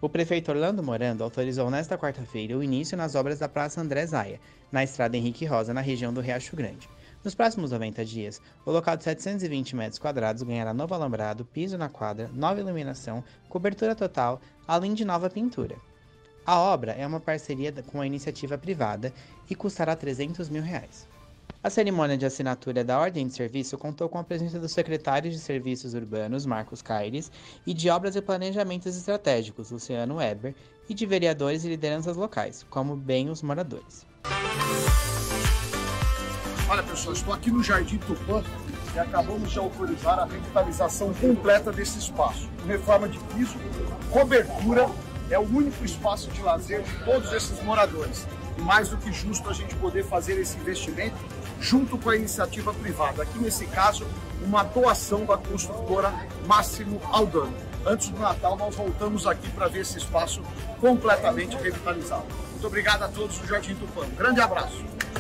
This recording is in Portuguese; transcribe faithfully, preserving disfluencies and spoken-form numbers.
O prefeito Orlando Morando autorizou nesta quarta-feira o início nas obras da Praça André Zaia, na estrada Henrique Rosa, na região do Riacho Grande. Nos próximos noventa dias, o local de setecentos e vinte metros quadrados ganhará novo alambrado, piso na quadra, nova iluminação, cobertura total, além de nova pintura. A obra é uma parceria com a iniciativa privada e custará trezentos mil reais. A cerimônia de assinatura da Ordem de Serviço contou com a presença do secretário de Serviços Urbanos, Marcos Caires, e de Obras e Planejamentos Estratégicos, Luciano Weber, e de vereadores e lideranças locais, como bem os moradores. Olha, pessoal, estou aqui no Jardim Tupã e acabamos de autorizar a revitalização completa desse espaço. Reforma de piso, cobertura, é o único espaço de lazer de todos esses moradores. E mais do que justo a gente poder fazer esse investimento junto com a iniciativa privada. Aqui nesse caso, uma doação da construtora Máximo Aldano. Antes do Natal, nós voltamos aqui para ver esse espaço completamente revitalizado. Muito obrigado a todos do Jardim Tupã. Um grande abraço.